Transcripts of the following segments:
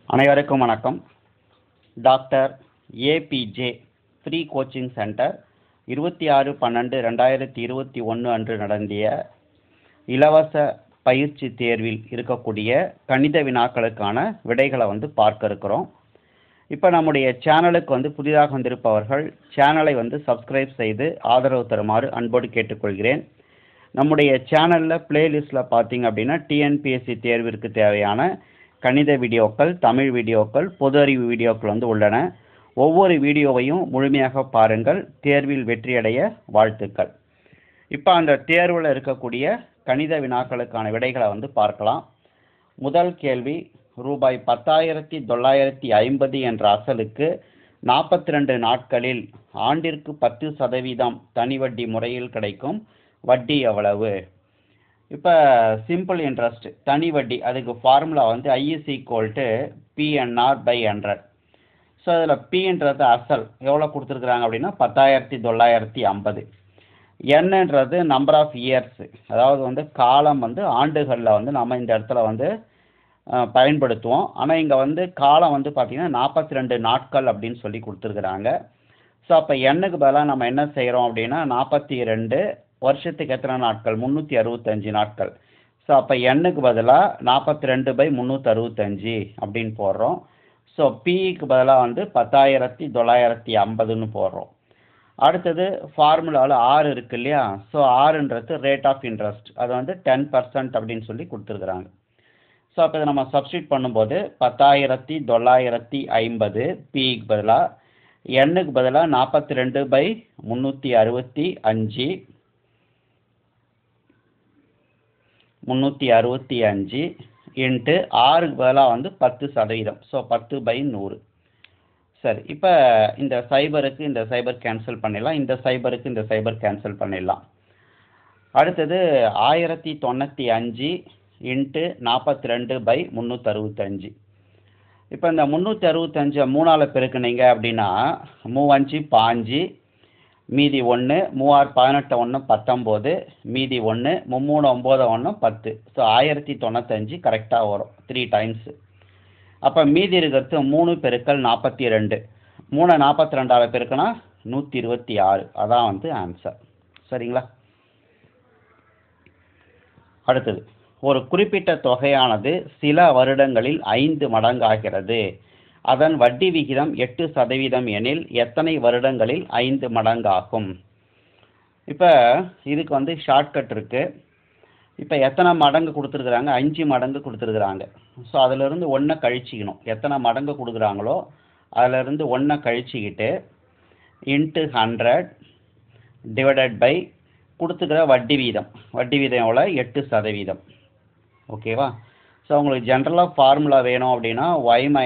அனைவருக்கும் வணக்கம். Doctor APJ free coaching centre 26/12/2021 அன்று நடந்திய இலவச பயிற்சி தேர்வில் இருக்கக்கூடிய கணித வினாக்களுக்கான விடைகளை பார்க்க இருக்கிறோம். இப்போ நம்முடைய சேனலுக்கு புதிதாக வந்திருப்பவர்கள் சேனலை சப்ஸ்கிரைப் செய்து ஆதரவு தருமாறு அன்போடு கேட்டுக்கொள்கிறேன். நம்முடைய சேனலில் பிளேலிஸ்ட்டில் பார்த்தீங்க அப்படின்னா டிஎன்பிஎஸ்சி தேர்விற்கு தேவையான கணித வீடியோக்கள், தமிழ் வீடியோக்கள், பொது அறிவு வீடியோக்கள் உள்ளன. ஒவ்வொரு வீடியோவையும் முழுமையாக பாருங்கள். தேர்வில் வெற்றியடைய வாழ்த்துக்கள். இப்போ அந்த தேர்வில் இருக்கக்கூடிய கணித வினாக்களுக்கான விடைகளை பார்க்கலாம். முதல் கேள்வி, ரூபாய் 10,950 என்ற அசலுக்கு 42 நாட்களில் ஆண்டிற்கு 10% தனி வட்டி முறையில் கிடைக்கும் வட்டி எவ்வளவு? இப்போ சிம்பிள் இன்ட்ரெஸ்ட் தனி வட்டி, அதுக்கு ஃபார்முலா I = PNR/100. ஸோ அதில் பின்றது அசல் எவ்வளோ கொடுத்துருக்குறாங்க அப்படின்னா 10,950. என்னன்றது நம்பர் ஆஃப் இயர்ஸ், அதாவது காலம் ஆண்டுகளில் நம்ம இந்த இடத்துல பயன்படுத்துவோம். ஆனால் இங்கே காலம் பார்த்தீங்கன்னா 42 நாட்கள் அப்படின்னு சொல்லி கொடுத்துருக்குறாங்க. ஸோ அப்போ எண்ணுக்கு பதிலாக நம்ம என்ன செய்கிறோம் அப்படின்னா 42 வருஷத்துக்கு எத்தனை நாட்கள்? 365 நாட்கள். ஸோ அப்போ எண்ணுக்கு பதிலாக 42/365 அப்படின்னு போடுறோம். ஸோ பிக்கு பதிலாக 10,950ன்னு போடுறோம். அடுத்தது ஃபார்முலாவில் R இருக்கு இல்லையா? ஸோ Rன்றது ரேட் ஆஃப் இன்ட்ரெஸ்ட், அது 10% அப்படின்னு சொல்லி கொடுத்துருக்குறாங்க. ஸோ அப்போ இதை நம்ம சப்ஸ்டியூட் பண்ணும்போது 10,950 பிக்கு பதிலாக எண்ணுக்கு பதிலாக 42/365 இன்ட்டு ஆறுக்கு பதிலாக 10%. ஸோ 10/100. சரி, இப்போ இந்த சைபருக்கு இந்த சைபர் கேன்சல் பண்ணிடலாம், இந்த சைபருக்கு இந்த சைபர் கேன்சல் பண்ணிடலாம். அடுத்தது 1095 இன்ட்டு 42/365. இப்போ இந்த 365 3ஆல் பெருக்குனீங்க அப்படின்னா 3×5 5, மீதி 1, 3×6 18, 19, மீதி 1, 3×3 9, 10. ஸோ 1095 கரெக்டாக வரும் 3 டைம்ஸ். அப்போ மீதி இருக்கிறது 3 × 42, 3 42ஆல் பெருக்கினா 126. அதான் ஆன்சர். சரிங்களா? அடுத்தது, ஒரு குறிப்பிட்ட தொகையானது சில வருடங்களில் 5 மடங்காகிறது. அதன் வட்டி விகிதம் 8% எனில் எத்தனை வருடங்களில் 5 மடங்காகும்? இப்போ இதுக்கு ஷார்ட்கட் இருக்குது. இப்போ எத்தனை மடங்கு கொடுத்துருக்குறாங்க? 5 மடங்கு கொடுத்துருக்குறாங்க. ஸோ அதிலிருந்து 1 கழிச்சிக்கணும். எத்தனை மடங்கு கொடுக்குறாங்களோ அதிலிருந்து 1 கழிச்சிக்கிட்டு இன்ட்டு 100 டிவைடட் பை கொடுத்துக்கிற வட்டி வீதம். வட்டி வீதம் எவ்வளோ? 8%. ஓகேவா? ஸோ உங்களுக்கு ஜென்ரலாக ஃபார்முலா வேணும் அப்படின்னா y -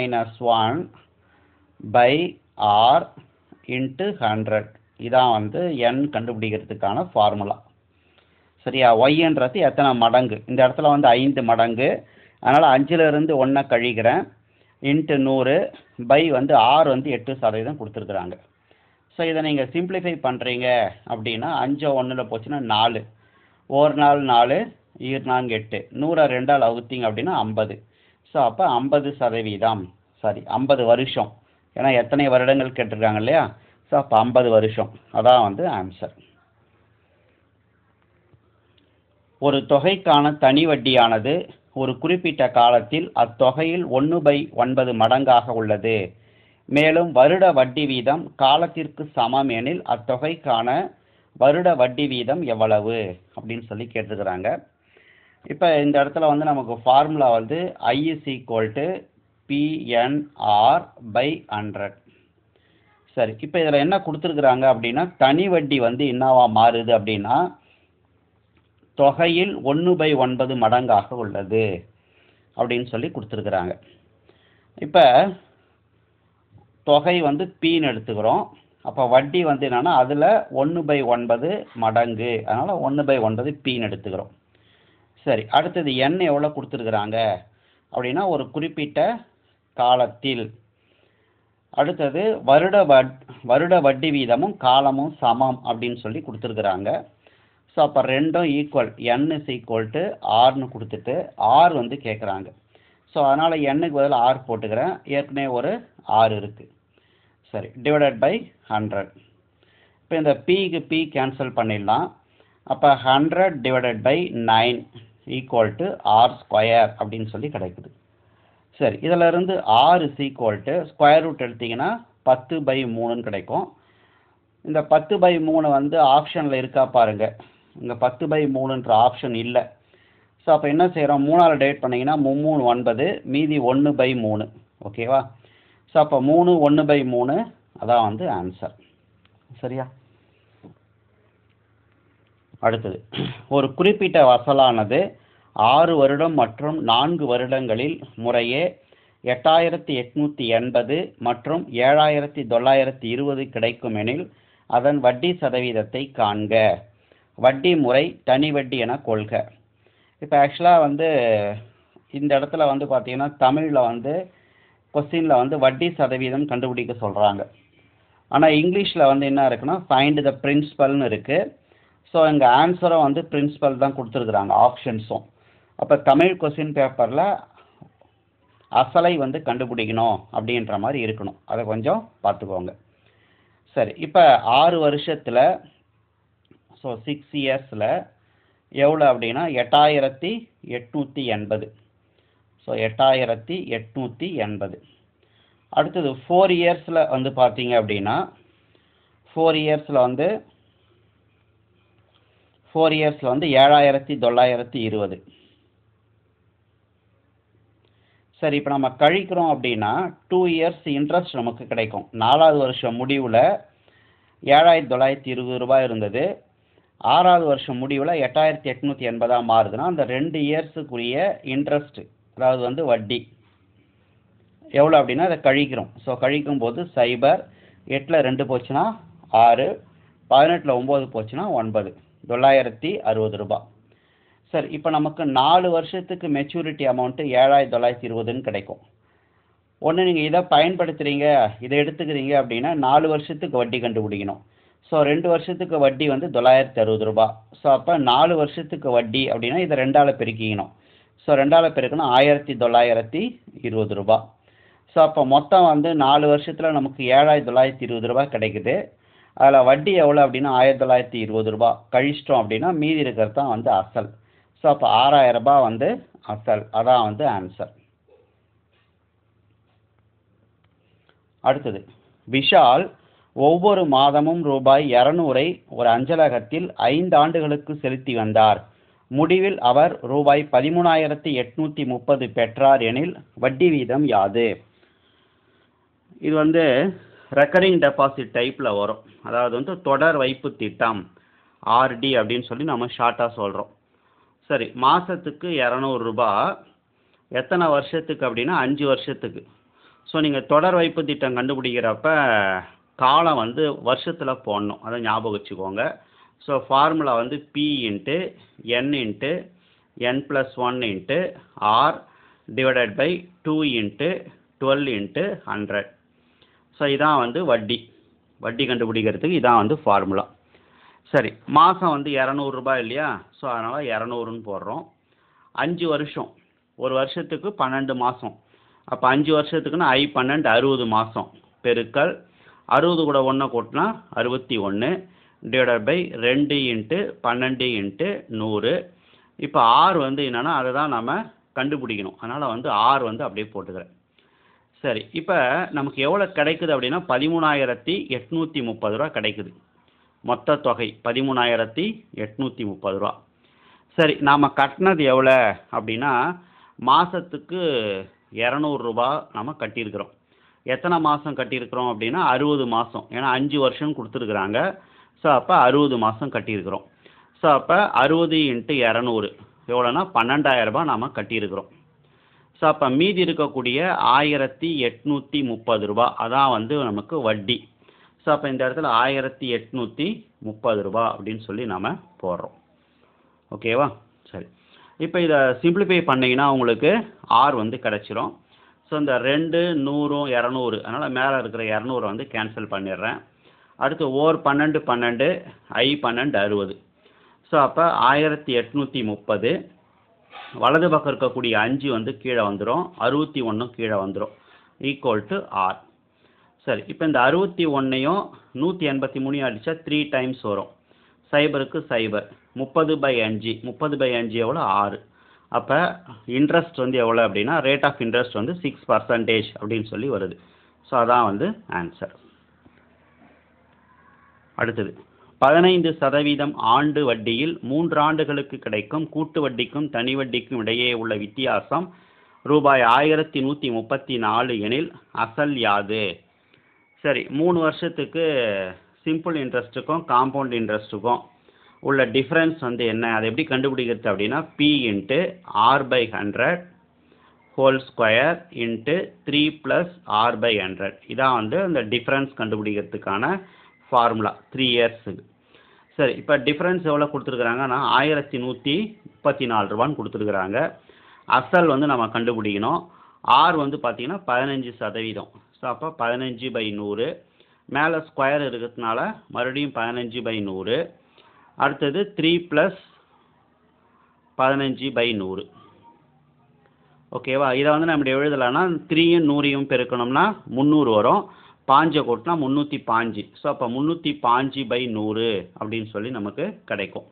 1/r இன்ட்டு 100. இதான் n கண்டுபிடிக்கிறதுக்கான ஃபார்முலா. சரியா? ஒய்ன்றது எத்தனை மடங்கு, இந்த இடத்துல 5 மடங்கு, அதனால் 5லிருந்து 1 கழிக்கிறேன், இன்ட்டு 100 பை r 8% கொடுத்துருக்குறாங்க. ஸோ இதை நீங்கள் சிம்பிளிஃபை பண்ணுறீங்க அப்படின்னா 5 1ல் போச்சுன்னா 4, 1 நாள் 4, 4 8, 100 2ஆல் வகுத்தீங்க அப்படின்னா 50. ஸோ அப்போ 50%, சாரி 50 வருஷம், ஏன்னா எத்தனை வருடங்கள் கேட்டிருக்காங்க இல்லையா? ஸோ அப்போ 50 வருஷம். அதான் ஆன்சர். ஒரு தொகைக்கான தனி வட்டியானது ஒரு குறிப்பிட்ட காலத்தில் அத்தொகையில் 1/9 மடங்காக உள்ளது. மேலும் வருட வட்டி வீதம் காலத்திற்கு சமம் எனில் அத்தொகைக்கான வருட வட்டி வீதம் எவ்வளவு அப்படின்னு சொல்லி கேட்டிருக்கிறாங்க. இப்போ இந்த இடத்துல நமக்கு ஃபார்முலா I = PNR/100. சரி, இப்போ இதில் என்ன கொடுத்துருக்குறாங்க அப்படின்னா தனி வட்டி என்னவா மாறுது அப்படின்னா தொகையில் 1/9 மடங்காக உள்ளது அப்படின்னு சொல்லி கொடுத்துருக்குறாங்க. இப்போ தொகை பின்னு எடுத்துக்கிறோம். அப்போ வட்டி என்னன்னா அதில் 1/9 மடங்கு, அதனால் 1/9 பின்னு எடுத்துக்கிறோம். சரி, அடுத்தது n எவ்வளோ கொடுத்துருக்குறாங்க அப்படின்னா ஒரு குறிப்பிட்ட காலத்தில். அடுத்தது வருட வட்டி வீதமும் காலமும் சமம் அப்படின்னு சொல்லி கொடுத்துருக்குறாங்க. ஸோ அப்போ ரெண்டும் ஈக்குவல், n = rன்னு கொடுத்துட்டு r கேட்குறாங்க. ஸோ அதனால் எண்ணுக்கு பதில் ஆர் போட்டுக்கிறேன். ஏற்கனவே ஒரு ஆறு இருக்குது. சரி, டிவைடட் பை 100. இப்போ இந்த பிக்கு பி கேன்சல் பண்ணிடலாம். அப்போ 100 divided by 9 equal to R square அப்படின்னு சொல்லி கிடைக்குது. சரி, இதில் இருந்து R is equal to square root எடுத்திங்கன்னா 10/3 கிடைக்கும். இந்த 10/3 வந்து ஆப்ஷனில் இருக்கா பாருங்கள். இங்கே 10/3ன்ற ஆப்ஷன் இல்லை. ஸோ அப்போ என்ன செய்கிறோம், 3ஆல் டிவைட் பண்ணிங்கன்னா 3 9, மீதி 1/3. ஓகேவா? ஸோ அப்போ 3 1/3 அதான் வந்து ஆன்சர். சரியா? அடுத்தது, ஒரு குறிப்பிட்ட வசலானது 6 வருடம் மற்றும் 4 வருடங்களில் முறையே 8880 மற்றும் 7920 கிடைக்கும் எனில் அதன் வட்டி சதவீதத்தை காண்க. வட்டி முறை தனி வட்டி என கொள்க. இப்போ ஆக்சுவலாக வந்து இந்த இடத்துல வந்து பார்த்தீங்கன்னா தமிழில் வந்து கொஸ்டினில் வந்து வட்டி சதவீதம் கண்டுபிடிக்க சொல்கிறாங்க. ஆனால் இங்கிலீஷில் வந்து என்ன இருக்குன்னா ஃபைண்ட் த பிரின்சிபல்னு இருக்குது. ஸோ இங்கே ஆன்சரும் வந்து பிரின்சிபல் தான் கொடுத்துருக்குறாங்க, ஆப்ஷன்ஸும். அப்போ தமிழ் கொஸ்டின் பேப்பரில் அசலை வந்து கண்டுபிடிக்கணும் அப்படின்ற மாதிரி இருக்கணும். அதை கொஞ்சம் பார்த்துக்கோங்க. சரி, இப்போ 6 வருஷத்தில், ஸோ 6 இயர்ஸில் எவ்வளோ அப்படின்னா 8880. ஸோ 8880. அடுத்தது 4 இயர்ஸில் வந்து பார்த்தீங்க அப்படின்னா 4 இயர்ஸில் வந்து 7920. சரி, இப்போ நம்ம கழிக்கிறோம் அப்படின்னா 2 இயர்ஸ் இன்ட்ரெஸ்ட் நமக்கு கிடைக்கும். 4வது வருஷம் முடிவில் 7920 ரூபாய் இருந்தது. 6வது வருஷம் முடிவில் 8880 மாறுதுன்னா அந்த 2 இயர்ஸுக்குரிய இன்ட்ரெஸ்ட், அதாவது வந்து வட்டி எவ்வளோ அப்படின்னா அதை கழிக்கிறோம். ஸோ கழிக்கும் போது 0, 8ல் 2 போச்சுன்னா 6, 18ல் 9 போச்சுன்னா 9, 960 ரூபாய். சரி, இப்போ நமக்கு 4 வருஷத்துக்கு மெச்சூரிட்டி அமௌண்ட்டு 7920ன்னு கிடைக்கும். ஒன்று நீங்கள் இதை பயன்படுத்துகிறீங்க, இதை எடுத்துக்கிறீங்க அப்படின்னா 4 வருஷத்துக்கு வட்டி கண்டுபிடிக்கணும். ஸோ 2 வருஷத்துக்கு வட்டி வந்து 960 ரூபாய். ஸோ அப்போ 4 வருஷத்துக்கு வட்டி அப்படின்னா இதை 2ஆல் பெருக்கிக்கணும். ஸோ 2ஆல் பெருக்கணும் 1920 ரூபாய். ஸோ அப்போ மொத்தம் வந்து 4 வருஷத்தில் நமக்கு 7920 ரூபாய் கிடைக்குது. அதில் வட்டி எவ்வளோ அப்படின்னா 1920 ரூபாய் கழிச்சிட்டோம் அப்படின்னா மீதி இருக்கிறது தான் வந்து அசல். ஸோ அப்போ 6000 ரூபாய் வந்து அசல். அதான் வந்து ஆன்சர். அடுத்தது, விஷால் ஒவ்வொரு மாதமும் ரூபாய் 200 ஒரு அஞ்சலகத்தில் 5 ஆண்டுகளுக்கு செலுத்தி வந்தார். முடிவில் அவர் ரூபாய் 13,830 பெற்றார் எனில் வட்டி வீதம் யாது? இது வந்து ரெக்கரிங் டெபாசிட் டைப்பில் வரும். அதாவது வந்து தொடர் வைப்பு திட்டம், ஆர்டி அப்படின்னு சொல்லி நம்ம ஷார்ட்டாக சொல்கிறோம். சரி, மாதத்துக்கு 200 ரூபாய், எத்தனை வருஷத்துக்கு அப்படின்னா 5 வருஷத்துக்கு. ஸோ நீங்கள் தொடர் வைப்பு திட்டம் கண்டுபிடிக்கிறப்ப காலம் வந்து வருஷத்தில் போடணும், அதை ஞாபகம் வச்சுக்கோங்க. ஸோ ஃபார்முலா வந்து P into N into N+1 into R divided by 2 into 12 into 100. So இதான் வந்து வட்டி கண்டுபிடிக்கிறதுக்கு இதான் வந்து ஃபார்முலா. சரி, மாதம் வந்து 200 ரூபாய் இல்லையா? ஸோ அதனால் 200ன்னு போடுறோம். 5 வருஷம், ஒரு வருஷத்துக்கு 12 மாதம். அப்போ 5 வருஷத்துக்குன்னா I12 60 மாதம் பெருக்கல் 60 கூட 1 கூட்டினா 61 டிவைடட் பை 2 இன்ட்டு 12 இன்ட்டு 100. இப்போ ஆர் வந்து என்னென்னா அதை தான் நம்ம கண்டுபிடிக்கணும். அதனால் வந்து ஆர் வந்து அப்படியே போட்டுக்கிறேன். சரி, இப்போ நமக்கு எவ்வளோ கிடைக்குது அப்படின்னா 13,830 ரூபா கிடைக்குது. மொத்த தொகை 13,830 ரூபா. சரி, நாம் கட்டினது எவ்வளோ அப்படின்னா மாதத்துக்கு 200 ரூபா நம்ம கட்டியிருக்கிறோம். எத்தனை மாதம் கட்டியிருக்கிறோம் அப்படின்னா 60 மாதம். ஏன்னா 5 வருஷம் கொடுத்துருக்குறாங்க. ஸோ அப்போ 60 மாதம் கட்டியிருக்கிறோம். ஸோ அப்போ 60 இன்ட்டு 200 எவ்வளோனா 12,000 ரூபாய் நாம் கட்டியிருக்கிறோம். ஸோ அப்போ மீதி இருக்கக்கூடிய 1,830 ரூபா அதான் வந்து நமக்கு வட்டி. ஸோ அப்போ இந்த இடத்துல 1,830 ரூபா அப்படின்னு சொல்லி நாம் போடுறோம். ஓகேவா? சரி, இப்போ இதை சிம்பிளிஃபை பண்ணிங்கன்னா உங்களுக்கு ஆர் வந்து கிடச்சிரும். ஸோ இந்த 2 100 200, அதனால் மேலே இருக்கிற 200 வந்து கேன்சல் பண்ணிடுறேன். அடுத்து ஓர் 12 12 I12 60. ஸோ அப்போ 1,830 வலது பக்கம் இருக்கக்கூடிய 5 வந்து கீழே வந்துடும், 61 கீழே வந்துடும், ஈக்குவல் டு ஆர். சரி, இப்போ இந்த 61ஐயும் 183 அடித்தா 3 டைம்ஸ் வரும். சைபருக்கு சைபர், 30/5, 30/5 எவ்வளோ? 6. அப்போ இன்ட்ரெஸ்ட் வந்து எவ்வளோ அப்படின்னா, ரேட் ஆஃப் இன்ட்ரெஸ்ட் வந்து 6% அப்படின்னு சொல்லி வருது. ஸோ அதான் வந்து ஆன்சர். அடுத்தது 15% ஆண்டு வட்டியில் 3 ஆண்டுகளுக்கு கிடைக்கும் கூட்டு வட்டிக்கும் தனி வட்டிக்கும் இடையே உள்ள வித்தியாசம் ரூபாய் 1134 எனில் அசல் யாது? சரி, 3 வருஷத்துக்கு சிம்பிள் இன்ட்ரெஸ்ட்டுக்கும் காம்பவுண்ட் இன்ட்ரெஸ்ட்டுக்கும் உள்ள டிஃப்ரென்ஸ் வந்து என்ன, அதை எப்படி கண்டுபிடிக்கிறது அப்படின்னா, P into R/100 whole square into 3 + R/100. இதான் வந்து அந்த டிஃப்ரென்ஸ் கண்டுபிடிக்கிறதுக்கான ஃபார்முலா 3 இயர்ஸுக்கு. சரி, இப்போ டிஃப்ரென்ஸ் எவ்வளோ கொடுத்துருக்குறாங்கன்னா 1134 ரூபான்னு கொடுத்துருக்குறாங்க. அசல் வந்து நம்ம கண்டுபிடிக்கணும். ஆர் வந்து பார்த்தீங்கன்னா 15%. ஸோ அப்போ 15/100, மேலே ஸ்கொயர் இருக்கிறதுனால மறுபடியும் 15/100, அடுத்தது 3 + 15/100. ஓகேவா? இதை வந்து நம்ம எழுதலைன்னா 3யும் 100யும் பெருக்கணும்னா 300 வரும், 5 கூட்டினா 305. ஸோ அப்போ 305/100 அப்படின்னு சொல்லி நமக்கு கிடைக்கும்.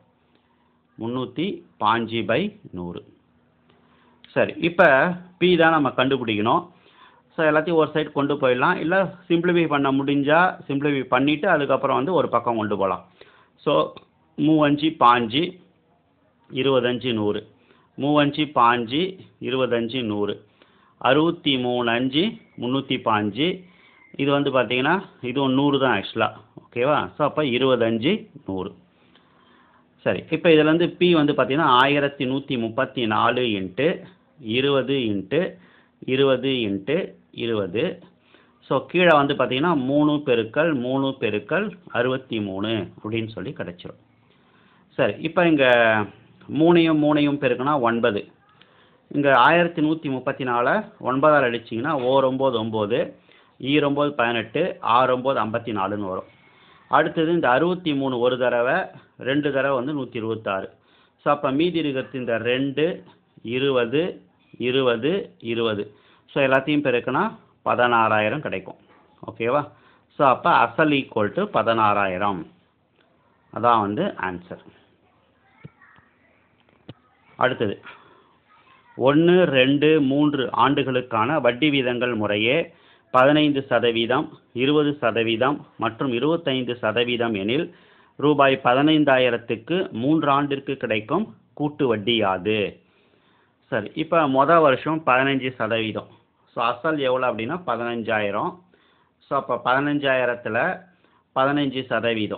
305/100. சரி, இப்போ P தான் நம்ம கண்டுபிடிக்கணும். ஸோ எல்லாத்தையும் ஒரு சைடு கொண்டு போயிடலாம், இல்லை சிம்பிளிஃபை பண்ண முடிஞ்சால் சிம்பிளிஃபை பண்ணிவிட்டு அதுக்கப்புறம் வந்து ஒரு பக்கம் கொண்டு போகலாம். ஸோ 3 5 25 100, 3 5 25 100, 63 5 305. இது வந்து பார்த்தீங்கன்னா இதுவும் 100 தான் ஆக்சுவலாக. ஓகேவா? ஸோ அப்போ 25 100. சரி, இப்போ இதில் வந்து P வந்து பார்த்தீங்கன்னா 1134 இன்ட்டு 20 இன்ட்டு 20 இன்ட்டு 20. ஸோ கீழே வந்து பார்த்தீங்கன்னா 3 × 3 × 63 அப்படின்னு சொல்லி கிடச்சிரும். சரி, இப்போ இங்கே 3யும் 3யும் பெருக்குனா 9. இங்கே 1134 9ஆல் அடிச்சிங்கன்னா 9 9, 9 18, 6 54ன்னு வரும். அடுத்தது இந்த 63 ஒரு தடவை, 2 தடவை வந்து 126. ஸோ அப்போ மீதி இருக்கிறது இந்த 2 20 20 20. ஸோ எல்லாத்தையும் பெருக்குனா 16,000 கிடைக்கும். ஓகேவா? ஸோ அப்போ அசல் ஈக்குவல் டு 16,000. அதான் வந்து ஆன்சர். அடுத்தது 1 2 3 ஆண்டுகளுக்கான வட்டி வீதங்கள் முறையே 15%, 20% மற்றும் 25% எனில் ரூபாய் 15,000க்கு 3 ஆண்டிற்கு கிடைக்கும் கூட்டு வட்டி யாது? சரி, இப்போ மொதல் வருஷம் 15%. ஸோ அசல் எவ்வளோ அப்படின்னா 15,000. ஸோ அப்போ 15,000ல் 15%.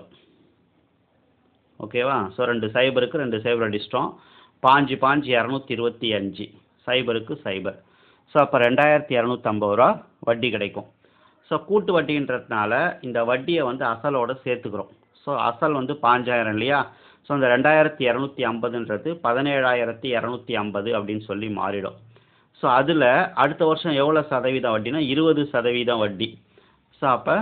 ஓகேவா? ஸோ 2 சைபருக்கு 2 சைபர் அடிச்சிட்டோம். 5 5 225, சைபருக்கு சைபர். ஸோ அப்போ 2250 ரூபா வட்டி கிடைக்கும். ஸோ கூட்டு வட்டின்றதுனால இந்த வட்டியை வந்து அசலோடு சேர்த்துக்கிறோம். ஸோ அசல் வந்து 5,000 இல்லையா? ஸோ இந்த 2250ன்றது 17,250 அப்படின்னு சொல்லி மாறிடும். ஸோ அதில் அடுத்த வருஷம் எவ்வளோ சதவீதம் வட்டினா 20% வட்டி. ஸோ அப்போ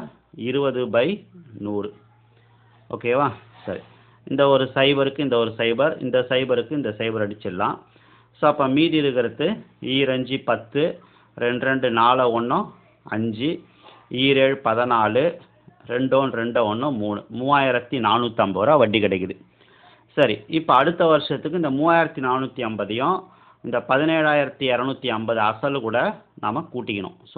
20/100. ஓகேவா? சரி, இந்த ஒரு சைபருக்கு இந்த ஒரு சைபர், இந்த சைபருக்கு இந்த சைபர் அடிச்சிடலாம். ஸோ அப்போ மீதி இருக்கிறது 2 10, 2 2 4 1 5, 7 14, 2 2 1 3, 3,450 ரூபா வட்டி கிடைக்குது. சரி, இப்போ அடுத்த வருஷத்துக்கு இந்த 3,450ஐயும் இந்த 17,250 அசலு கூட நாம் கூட்டிக்கணும். ஸோ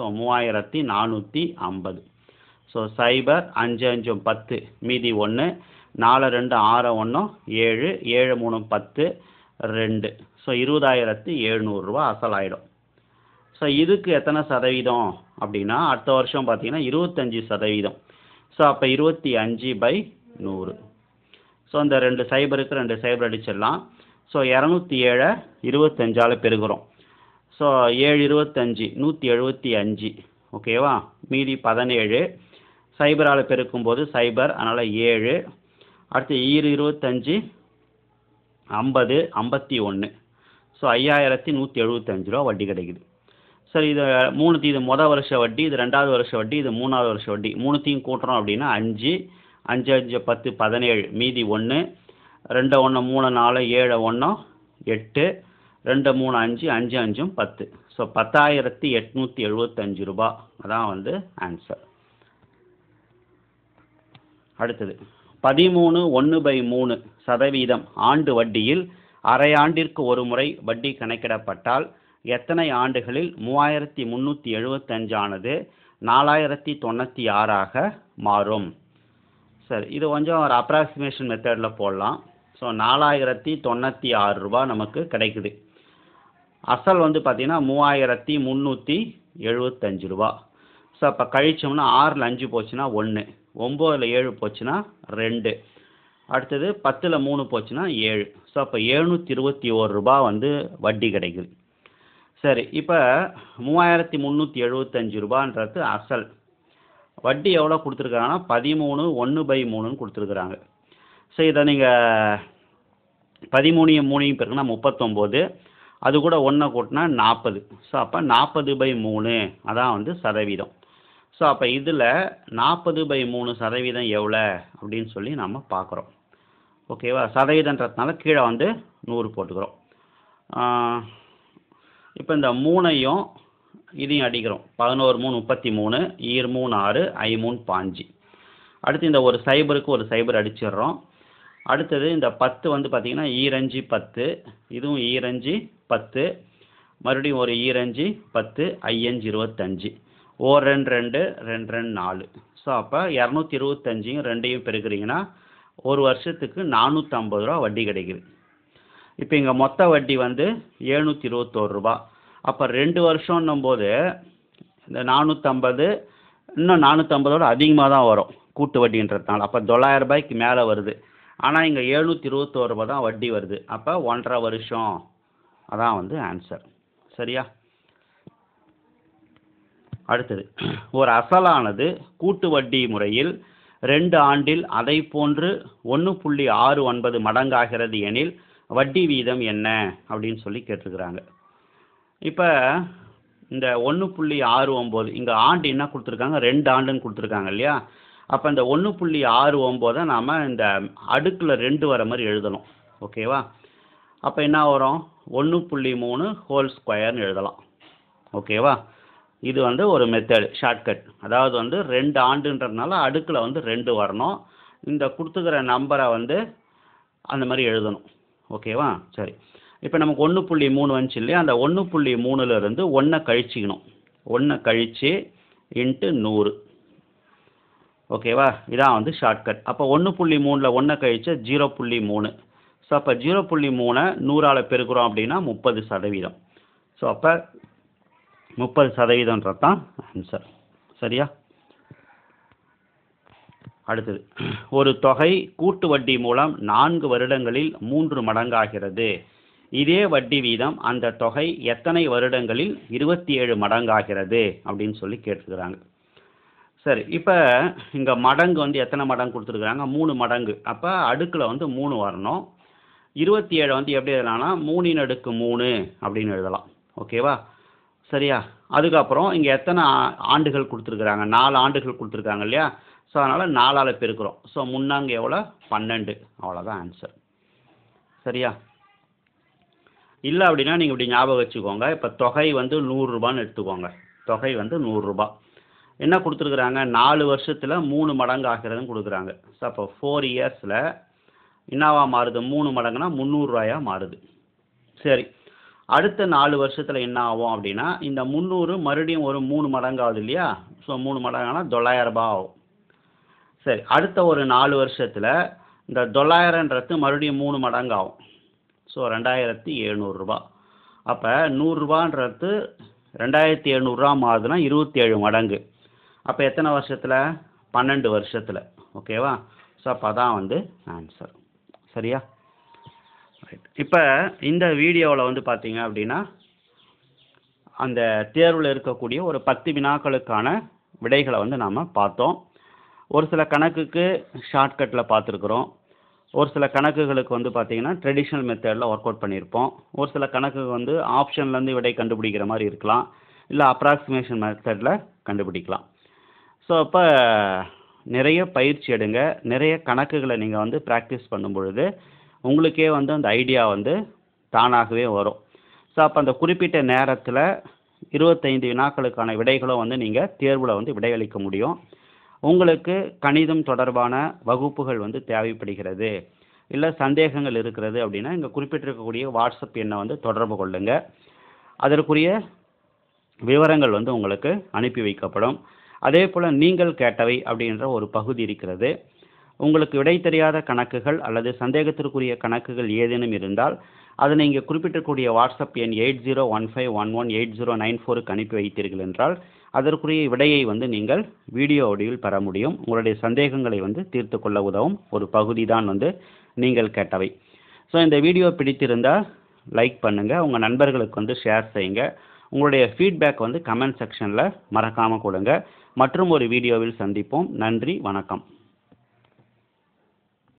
3,450. ஸோ சைபர் 5 5 10, மீதி 1, 4 2 6 1 7, 7 3 10, 2. ஸோ 20,700 ரூபா அசல் ஆகிடும். ஸோ இதுக்கு எத்தனை சதவீதம் அப்படின்னா அடுத்த வருஷம் பார்த்தீங்கன்னா 25%. ஸோ அப்போ 25/100. ஸோ இந்த 2 சைபருக்கு 2 சைபர் அடிச்சிடலாம். ஸோ 207 25ஆல் பெருகிறோம். ஸோ 7 25 175. ஓகேவா? மீதி 17 சைபரால் பெருக்கும்போது சைபர், அதனால் 7. அடுத்து 25 50 51. ஸோ 5,175 ரூபா வட்டி கிடைக்குது. சரி, இது இது மொதல் வருஷ வட்டி, இது 2வது வருஷ வட்டி, இது 3வது வருஷ வட்டி. மூணுத்தையும் கூட்டுறோம் அப்படின்னா 5 5 5 10 17, மீதி 1, 2 1 3 4 7 1 8, 2 3 5 5 5 10. ஸோ 10,875 ரூபா அதான் வந்து ஆன்சர். அடுத்தது 13/1/3% ஆண்டு வட்டியில் அரை ஆண்டிற்கு ஒரு முறை வட்டி கணக்கிடப்பட்டால் எத்தனை ஆண்டுகளில் 3,375 ஆனது 4,096 மாறும்? சரி, இது கொஞ்சம் ஒரு அப்ராக்சிமேஷன் மெத்தடில் போடலாம். ஸோ 4,096 ரூபா நமக்கு கிடைக்குது. அசல் வந்து பார்த்தீங்கன்னா 3,375 ரூபா. ஸோ அப்போ கழிச்சோம்னா 6ல் 5 போச்சுன்னா 1, 9ல் 7 போச்சுன்னா 2, அடுத்தது 10ல் 3 போச்சுன்னா 7. ஸோ அப்போ 721 ரூபா வந்து வட்டி கிடைக்குது. சரி, இப்போ 3,375 ரூபான்றது அசல். வட்டி எவ்வளோ கொடுத்துருக்காங்கன்னா 13/1/3ன்னு கொடுத்துருக்குறாங்க. ஸோ இதை நீங்கள் 13 3 பெருக்குன்னா 39, அது கூட 1 கூட்டினா 40. ஸோ அப்போ 40/3 அதான் வந்து சதவீதம். ஸோ அப்போ இதில் 40/3% எவ்வளோ அப்படின்னு சொல்லி நம்ம பார்க்குறோம். ஓகேவா? சதவீதன்றதுனால கீழே வந்து 100 போட்டுக்கிறோம். இப்போ இந்த 3ஐயும் இதையும் அடிக்கிறோம். 11 3 33, ஈர் 3 6, ஐ 3 5. அடுத்து இந்த ஒரு சைபருக்கு ஒரு சைபர் அடிச்சிடுறோம். அடுத்தது இந்த 10 வந்து பார்த்தீங்கன்னா ஈரஞ்சு 10, இதுவும் ஈரஞ்சு 10, மறுபடியும் ஒரு ஈரஞ்சு 10, ஐயஞ்சு 25, ஓர் 2 2 2 2 4. ஸோ அப்போ 225 ரெண்டையும் பெருக்குறீங்கன்னா ஒரு வருஷத்துக்கு 450 ரூபா வட்டி கிடைக்குது. இப்போ இங்கே மொத்த வட்டி வந்து 721 ரூபா. அப்போ 2 வருஷம்னும் போது இந்த 450 இன்னும் 450ஓட அதிகமாக தான் வரும் கூட்டு வட்டின்றதுனால. அப்போ 900 ரூபாய்க்கு மேலே வருது. ஆனால் இங்கே 721 ரூபா தான் வட்டி வருது. அப்போ 1.5 வருஷம் அதான் வந்து ஆன்சர். சரியா? அடுத்தது ஒரு அசலானது கூட்டு வட்டி முறையில் 2 ஆண்டில் அதை போன்று 1.69 மடங்காகிறது எனில் வட்டி வீதம் என்ன அப்படின்னு சொல்லி கேட்டிருக்கிறாங்க. இப்போ இந்த 1.69 இங்கே ஆண்டு என்ன கொடுத்துருக்காங்க? 2 ஆண்டுன்னு கொடுத்துருக்காங்க இல்லையா? அப்போ இந்த 1.69 நாம் இந்த அடுக்கில் 2 வர மாதிரி எழுதணும். ஓகேவா? அப்போ என்ன வரும்? 1.3 ஹோல் ஸ்கொயர்னு எழுதலாம். ஓகேவா? இது வந்து ஒரு மெத்தடு, ஷார்ட்கட். அதாவது வந்து 2 ஆண்டுன்றதுனால அடுக்கில் வந்து 2 வரணும். இந்த கொடுத்துக்கிற நம்பரை வந்து அந்த மாதிரி எழுதணும். ஓகேவா? சரி, இப்போ நமக்கு 1.3 வந்துச்சு இல்லையா? அந்த 1.3லேருந்து 1 கழிச்சிக்கணும். 1 கழிச்சு இன்ட்டு 100. ஓகேவா? இதான் வந்து ஷார்ட்கட். அப்போ 1.3ல் 1 கழிச்சு 0.3. ஸோ அப்போ 0.3 100ஆல் பெருக்கிறோம் அப்படின்னா 30%. ஸோ அப்போ 30%ன்றது தான் ஆன்சர். சரியா? அடுத்தது ஒரு தொகை கூட்டு வட்டி மூலம் 4 வருடங்களில் 3 மடங்காகிறது. இதே வட்டி வீதம் அந்த தொகை எத்தனை வருடங்களில் 27 மடங்காகிறது அப்படின்னு சொல்லி கேட்டிருக்கிறாங்க. சரி, இப்போ இங்கே மடங்கு வந்து எத்தனை மடங்கு கொடுத்துருக்குறாங்க? 3 மடங்கு. அப்போ அடுக்கில் வந்து 3 வரணும். 27 வந்து எப்படி எழுதலாம்னா 3 × 3 அப்படின்னு எழுதலாம். ஓகேவா? சரியா? அதுக்கப்புறம் இங்கே எத்தனை ஆண்டுகள் கொடுத்துருக்குறாங்க? 4 ஆண்டுகள் கொடுத்துருக்காங்க இல்லையா? ஸோ அதனால் 4ஆல் பெருக்கிறோம். ஸோ முன்னாங்க எவ்வளோ? 12. அவ்வளோதான் ஆன்சர். சரியா? இல்லை அப்படின்னா நீங்கள் இப்படி ஞாபகம் வச்சுக்கோங்க. இப்போ தொகை வந்து 100 ரூபான்னு எடுத்துக்கோங்க. தொகை வந்து 100 ரூபா. என்ன கொடுத்துருக்குறாங்க? 4 வருஷத்தில் 3 மடங்கு ஆகிறதுன்னு கொடுக்குறாங்க. ஸோ அப்போ 4 இயர்ஸில் என்னவா மாறுது? 3 மடங்குனா 300 ரூபாயாக மாறுது. சரி, அடுத்த 4 வருஷத்தில் என்ன ஆகும் அப்படின்னா இந்த 300 மறுபடியும் ஒரு 3 மடங்கு ஆகுது இல்லையா? ஸோ 3 மடங்கானா 900 ரூபாய் ஆகும். சரி, அடுத்த ஒரு 4 வருஷத்தில் இந்த 900ன்றது மறுபடியும் 3 மடங்கு ஆகும். ஸோ 2700 ரூபா. அப்போ 100 ரூபான்றது 2700 ரூபா மாறுதுன்னா 27 மடங்கு. அப்போ எத்தனை வருஷத்தில்? 12 வருஷத்தில். ஓகேவா? ஸோ அப்போ தான் வந்து ஆன்சர். சரியா? ரைட். இப்போ இந்த வீடியோவில் வந்து பார்த்தீங்க அப்படின்னா அந்த தேர்வில் இருக்கக்கூடிய ஒரு 10 வினாக்களுக்கான விடைகளை வந்து நாம் பார்த்தோம். ஒரு சில கணக்குக்கு ஷார்ட்கட்டில் பார்த்துருக்குறோம். ஒரு சில கணக்குகளுக்கு வந்து பார்த்தீங்கன்னா ட்ரெடிஷ்னல் மெத்தடில் ஒர்க் அவுட் பண்ணியிருப்போம். ஒரு சில கணக்குக்கு வந்து ஆப்ஷன்லேருந்து விடை கண்டுபிடிக்கிற மாதிரி இருக்கலாம், இல்லை அப்ராக்சிமேஷன் மெத்தடில் கண்டுபிடிக்கலாம். ஸோ அப்போ நிறைய பயிற்சி எடுங்க. நிறைய கணக்குகளை நீங்கள் வந்து ப்ராக்டிஸ் பண்ணும் பொழுது உங்களுக்கே வந்து அந்த ஐடியா வந்து தானாகவே வரும். ஸோ அப்போ அந்த குறிப்பிட்ட நேரத்தில் 25 வினாக்களுக்கான விடைகளும் வந்து நீங்கள் தேர்வில் வந்து விடையளிக்க முடியும். உங்களுக்கு கணிதம் தொடர்பான வகுப்புகள் வந்து தேவைப்படுகிறது, இல்லை சந்தேகங்கள் இருக்கிறது அப்படின்னா இங்கே குறிப்பிட்டிருக்கக்கூடிய வாட்ஸ்அப் எண்ணை வந்து தொடர்பு கொள்ளுங்க. அதற்குரிய விவரங்கள் வந்து உங்களுக்கு அனுப்பி வைக்கப்படும். அதே போல் நீங்கள் கேட்டவை அப்படின்ற ஒரு பகுதி இருக்கிறது. உங்களுக்கு விடை தெரியாத கணக்குகள் அல்லது சந்தேகத்திற்குரிய கணக்குகள் ஏதேனும் இருந்தால் அதனை இங்கே குறிப்பிட்டிருக்கக்கூடிய வாட்ஸ்அப் எண் 8015118094க்கு அனுப்பி வைத்தீர்கள் என்றால் அதற்குரிய விடையை வந்து நீங்கள் வீடியோ வடிவில் பெற முடியும். உங்களுடைய சந்தேகங்களை வந்து தீர்த்து கொள்ள உதவும் ஒரு பகுதி தான் வந்து நீங்கள் கேட்டவை. ஸோ இந்த வீடியோ பிடித்திருந்தால் லைக் பண்ணுங்கள், உங்கள் நண்பர்களுக்கு வந்து ஷேர் செய்யுங்க. உங்களுடைய ஃபீட்பேக் வந்து கமெண்ட் செக்ஷனில் மறக்காமல் கொடுங்க. மற்றும் ஒரு வீடியோவில் சந்திப்போம். நன்றி, வணக்கம்.